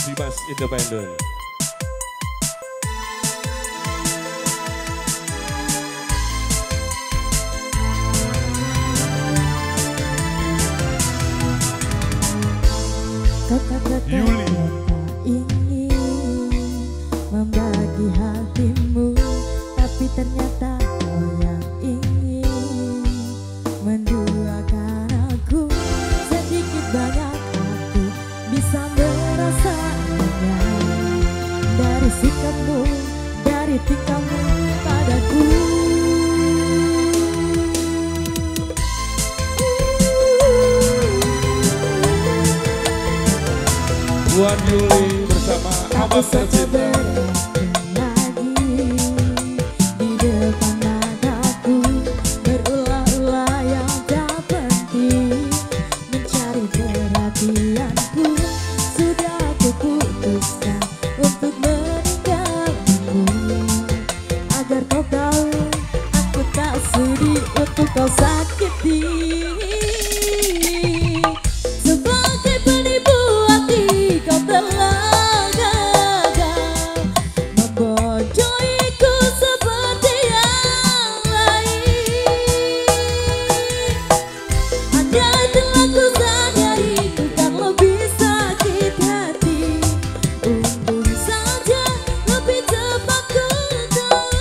Dimas Independen. Yuli ingin membagi hatimu, tapi ternyata kau yang ingin menduakan aku. Sedikit banyak aku bisa merasakannya dari sikapmu, dari tingkahmu padaku. Buat Yuli bersama Abang tercinta. Lagi di depan mataku berulah-ulah yang tak penting mencari perhatianku. Sudah aku putuskan untuk meninggalkanmu, agar kau tahu aku tak sudi untuk kau sakiti. Sebagai penipu hati kau telah gagal membojoiku seperti yang lain. Andai telah ku sadari ku kan lebih sakit hati, untung saja lebih cepat ku tahu.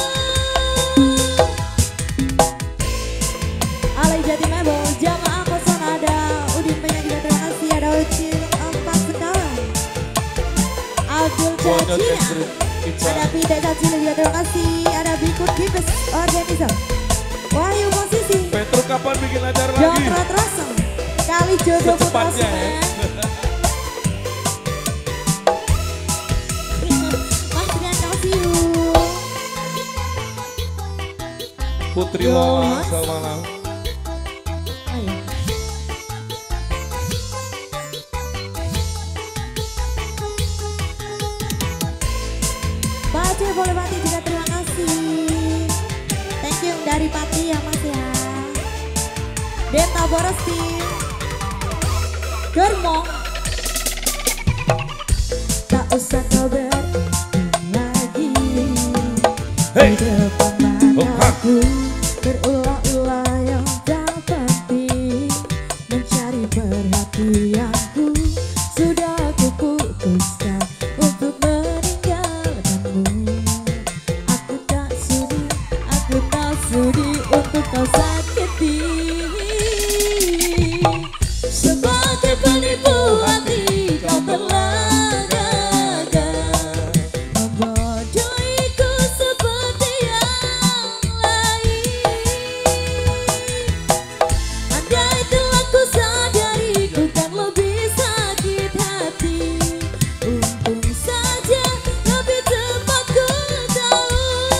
Alay Jati Mebo, jamaah kosan ada Udin Penyanyi juga terima kasih, ada Ucil 4 Sekawan, Abdul Cacina, ada Pide Cacina juga terima kasih, ada Bikut Kipes Organizer, Wahyu Posisi, Petro kapan bikin acara lagi? Jokro Troso, Kali Jodoh Putra Secepatnya ya. Mas Rian Kasiu, Putri Yo, Lola, Mas. selamat malam. ayo. Pak Aceh boleh Pati juga terima kasih. Thank you dari Pati ya Mas ya. Denta Boresti, Germong, tak usah kau berhenti lagi. Hey. Di depan mataku berulah-ulah yang tak penting mencari perhatianku. Sudah aku putuskan untuk meninggalkanmu, aku tak sudi untuk kau sakiti. Sebagai penipu hati kau telah gagal membojoiku seperti yang lain. Andai telah ku sadari ku kan lebih sakit hati, untung saja lebih cepat ku tahu.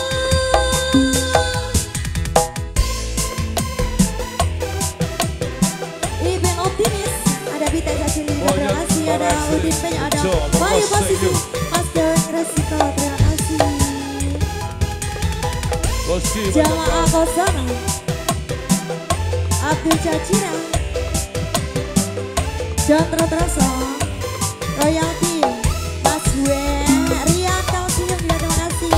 Iben Optimis, ada Bita Cacili, terima kasih, ada Udin Penya, ada Bayu Posisi, Mas Dewan Resiko, terima kasih. Boski Jamaah kosan Abdul Cacina, Jondro Troso, Royalty, Mas Gue, Rian Kausium juga terima kasih.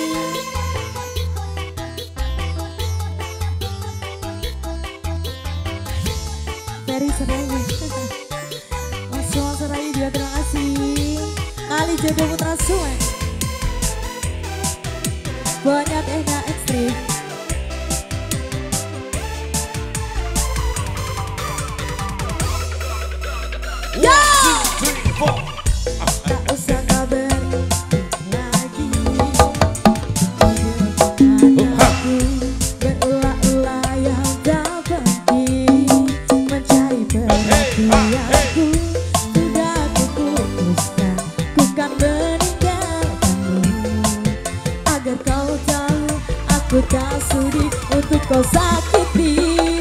Ferry Serayu, Mas Suang Serayu juga terima kasih. Kali Jodoh Putra Suwen, banyak enak ekstrim. Ya, tak usah kau berhenti lagi. Aku berulah-ulah yang tak penting mencari perhatianku. Sudah aku putuskan ku kan meninggalkanmu, agar kau tahu aku tak sudi untuk kau sakiti.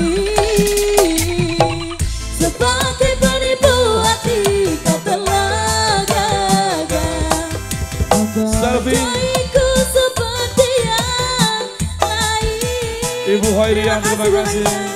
Sebagai penipu hati kau telah gagal membojoiku seperti yang lain. Ibu Hoirian, terima kasih.